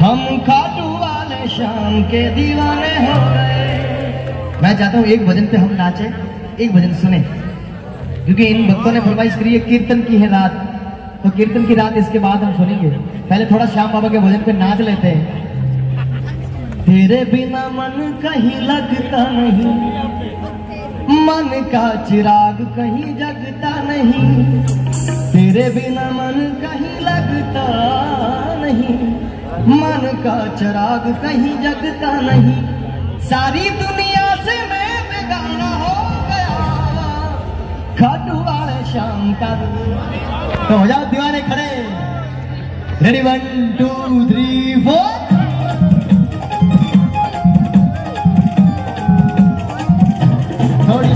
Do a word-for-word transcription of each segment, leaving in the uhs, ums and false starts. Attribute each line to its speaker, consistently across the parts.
Speaker 1: हम खाटू वाले शाम के दीवाने हो गए। मैं चाहता हूँ एक भजन पे हम नाचे, एक भजन सुने, क्योंकि इन भक्तों ने फरमाइश करी है कीर्तन की है रात, तो कीर्तन की रात इसके बाद हम सुनेंगे। पहले थोड़ा श्याम बाबा के भजन पे नाच लेते हैं। तेरे बिना मन कहीं लगता नहीं, मन का चिराग कहीं जगता नहीं, तेरे बिना मन कहीं लगता नहीं, मन का चिराग कहीं जगता नहीं, सारी दुनिया से मैं बेगाना हो गया, खाटू वाले शाम का। तो हो जाओ दीवाने खड़े, ready one two three four. थोड़ी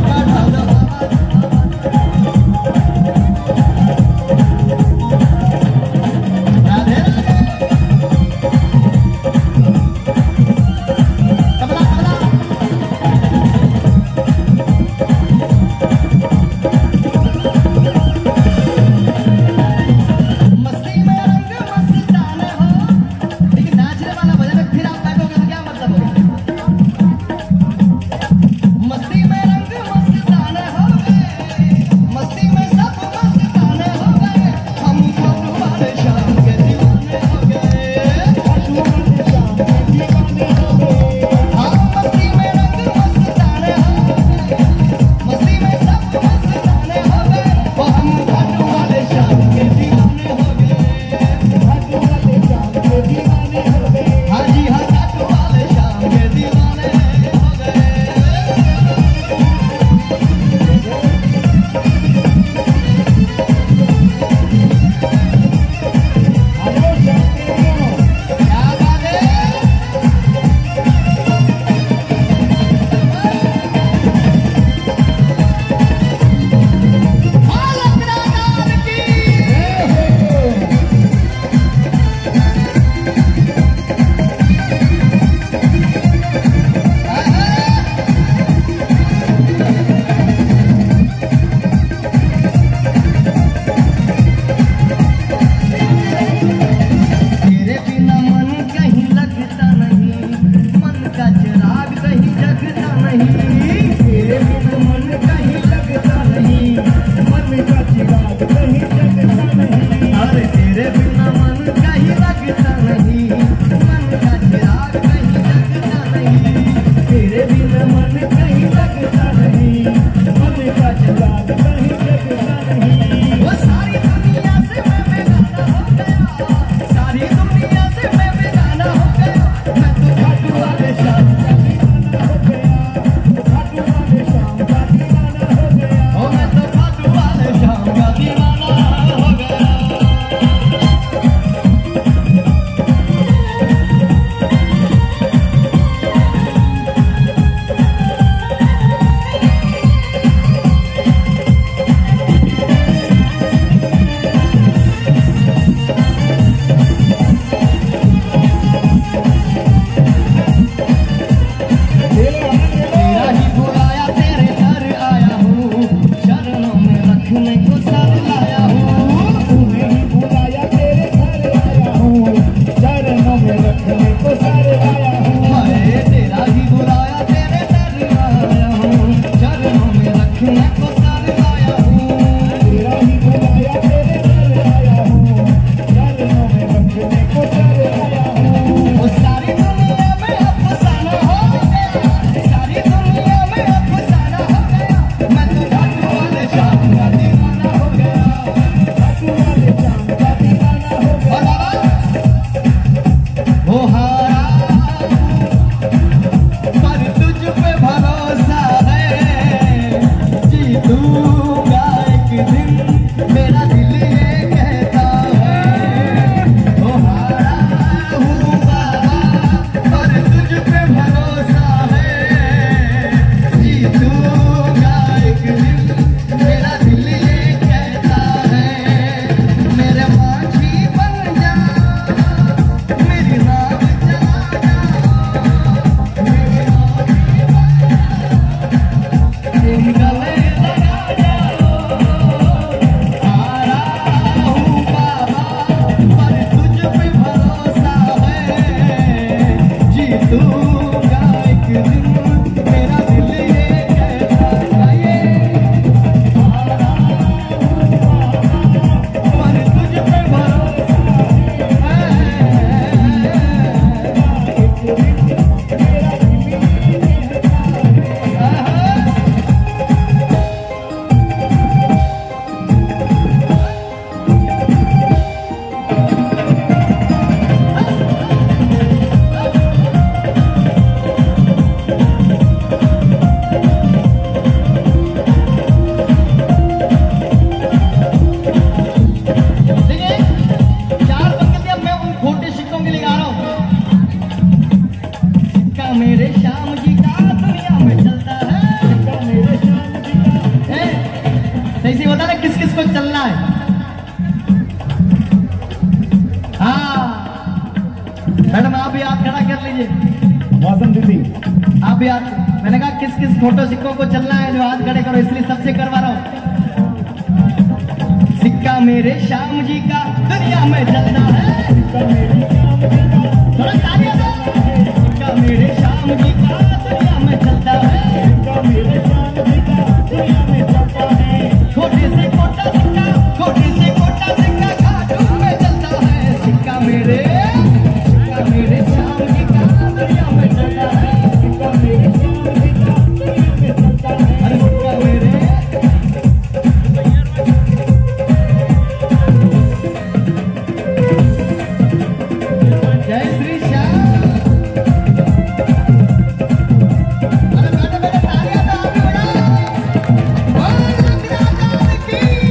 Speaker 1: मैडम आप भी हाथ खड़ा कर लीजिए।
Speaker 2: वासन दीदी
Speaker 1: आप भी हाथ, मैंने कहा किस किस फोटो सिक्कों को चलना है जो हाथ खड़े करो, इसलिए सबसे करवा रहा हूँ। सिक्का मेरे श्याम जी का दुनिया में चलता है, सिक्का मेरे श्याम जी का, थोड़ा तालियां दो। सिक्का मेरे श्याम जी का दुनिया में चलता है, सिक्का मेरे श्याम जी का दुनिया में चलता है। छोटे से कोटा सिक्का, छोटे से कोटा सिक्का घाटों में चलता है, सिक्का मेरे, सिक्का मेरे श्याम जी का दुनिया में चलता है, सिक्का मेरे श्याम जी का दुनिया में चलता है। अरे सिक्का मेरे, जय श्री श्याम। अरे बेटे बेटे तालियां तो आप भी बजाओ। बोल विराजमान की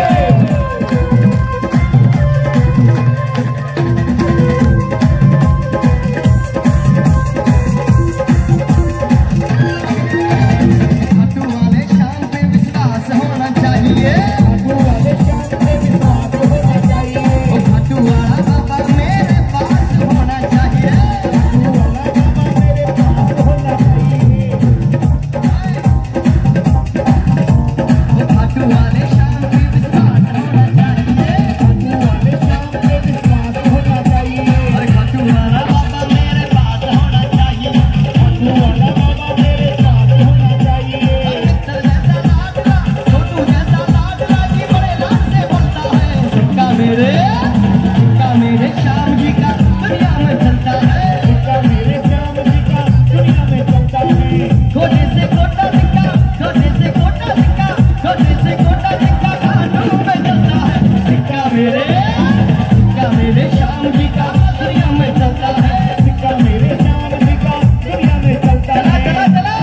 Speaker 1: खाटू वाले श्याम पे विश्वास होना चाहिए, खाटू वाले श्याम पे विश्वास होना चाहिए। ओ खाटू वाला बाबा मेरे पास होना चाहिए, खाटू वाला बाबा मेरे पास होना चाहिए। ओ खाटू वाले श्याम पे विश्वास होना चाहिए, खाटू वाले श्याम पे विश्वास होना चाहिए। और खाटू वाला बाबा मेरे पास होना चाहिए, खाटू वाला बाबा मेरे पास होना चाहिए। मित्तर जैसा लाडला, छोटू जैसा लाडला जी बड़े लाड से बोलता है, सिक्का मेरे, सिक्का मेरे श्याम जी का दुनिया में चलता है, सिक्का मेरे श्याम जी का दुनिया में चलता है। छोटे से कोटा सिक्का, छोटे से कोटा सिक्का, छोटे से कोटा सिक्का घाटों में चलता है, सिक्का मेरे, सिक्का मेरे श्याम जी का दुनिया में चलता है, सिक्का मेरे श्याम जी का दुनिया में चलता है। चला चला चला।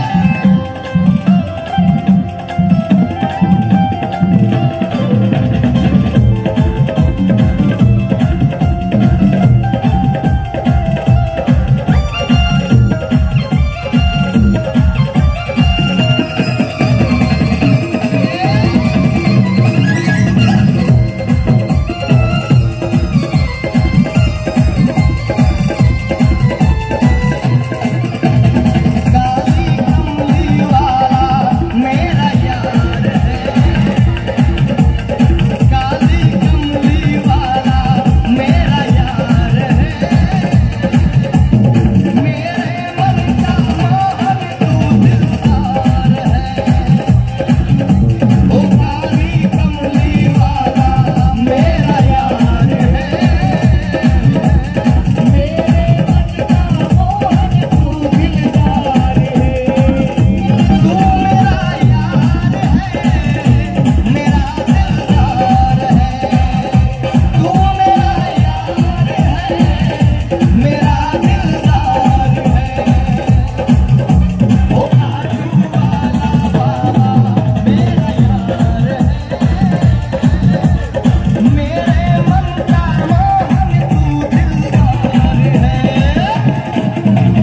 Speaker 1: काली कमली वाला मेरा यार है, काली कमली वाला मेरा यार है। मेरे मन का मोहन तू दिलदार है, ओ काली कमली वाला मेरा यार है। मेरे मन का मोहन तू दिलदार है, तू मेरा यार है, मेरा दिलदार है, तू मेरा यार है, मेरा दिलदार है। ओ खाटू वाला बाबा मेरा यार है, मेरे मन का मोहन तू दिलदार है।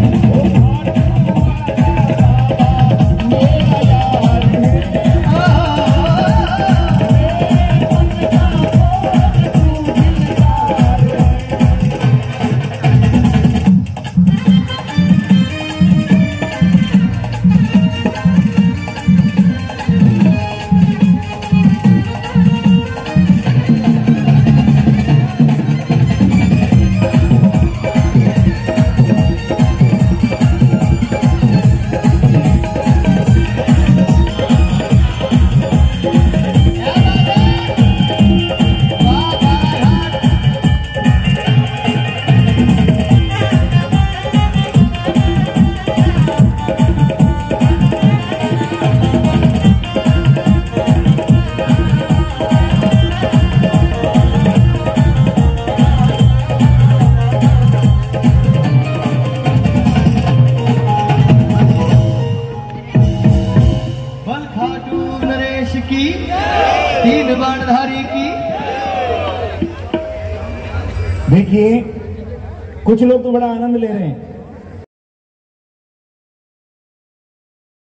Speaker 1: बल खाटू नरेश की, तीन बाणधारी की।
Speaker 2: देखिए कुछ लोग तो बड़ा आनंद ले रहे हैं,